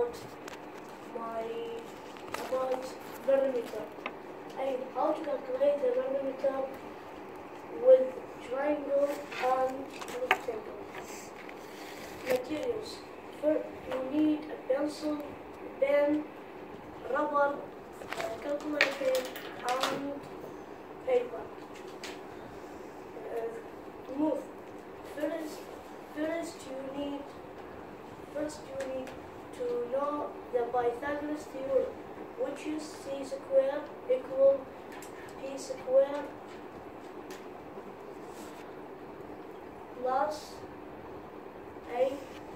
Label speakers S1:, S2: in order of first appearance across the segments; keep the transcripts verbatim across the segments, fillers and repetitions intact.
S1: about my about perimeter and how to calculate the perimeter with triangle and rectangle. Materials. First, you need a pencil, pen, rubber, uh, calculator, and paper. Uh, move. First, first you need first you need to know the Pythagoras theorem, which is c squared equal p squared plus a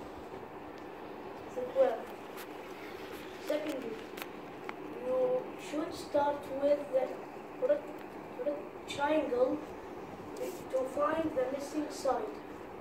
S1: squared. Secondly, you should start with the triangle to find the missing side.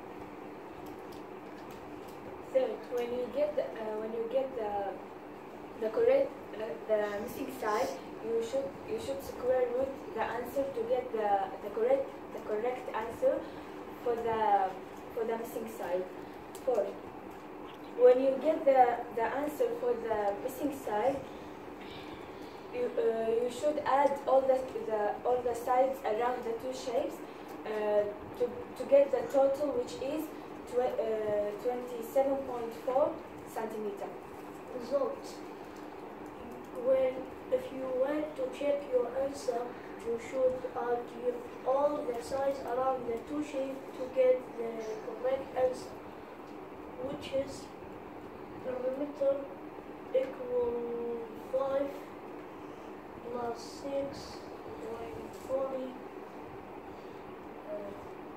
S2: Third, when you get the, uh, when you get the the correct uh, the missing side, you should you should square root the answer to get the the correct the correct answer for the for the missing side. Fourth, when you get the the answer for the missing side, you uh, you should add all the the all the sides around the two shapes uh, to to get the total, which is twenty-seven point four centimeter.
S1: Result. When if you want to check your answer, you should add your, all the sides around the two shapes to get the correct answer, which is perimeter equal five plus six point forty uh,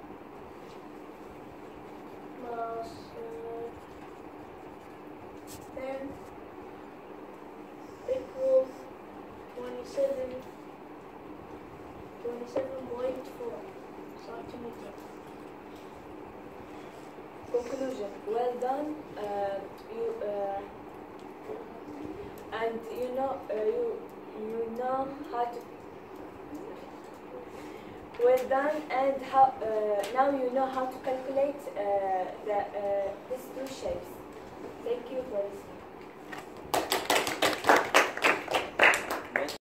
S1: plus uh, ten equal twenty-seven point four centimeter.
S2: Conclusion. Well done. Uh, you uh, and you know uh, you you know how to. Well done, and how uh, now you know how to calculate uh, the uh, these two shapes. Thank you for listening.